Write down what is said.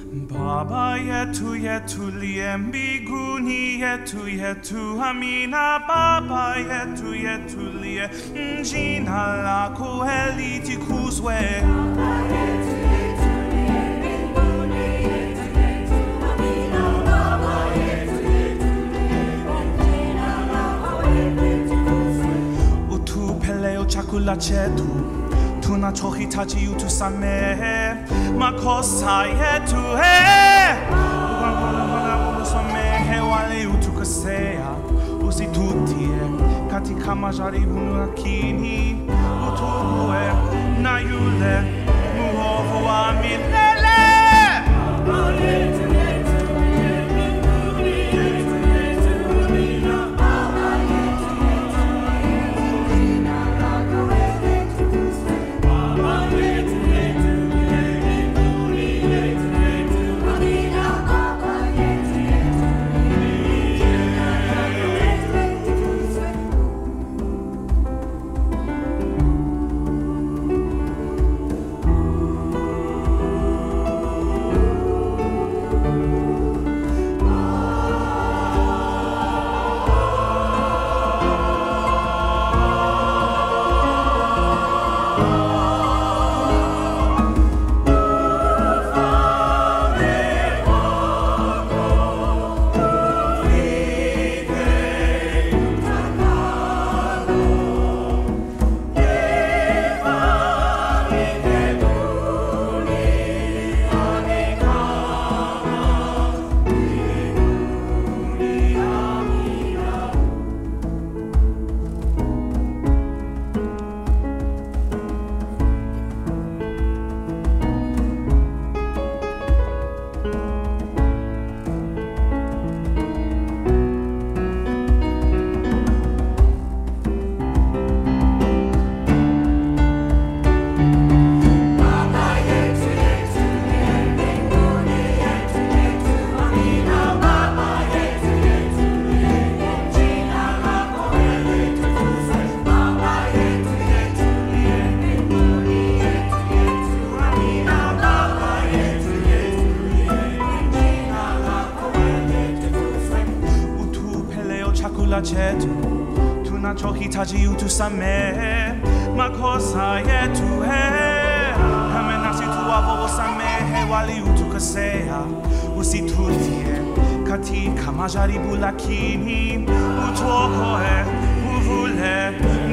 BabaYetu, Yetu, Djembe, Yetu, Yetu, Amina, BabaYetu, Yetu, Jina la koeliti kuzwe. BabaYetu, Yetu, Djembe, Yetu, Amina, BabaYetu, Yetu, Jina la koeliti kuzwe. Utu peleo chakula chetu. Tuna chohi taji utu samehe makosa yetu samehe wale utukosea usitutie katika majaribu lakini utuue na yule muovu wa milele. Chetu tunachohitaji utusamehe makosa yetu kama nasi tuwapo usamehe wali utukosea usitutie katika majaribu lakini utuokoe uvule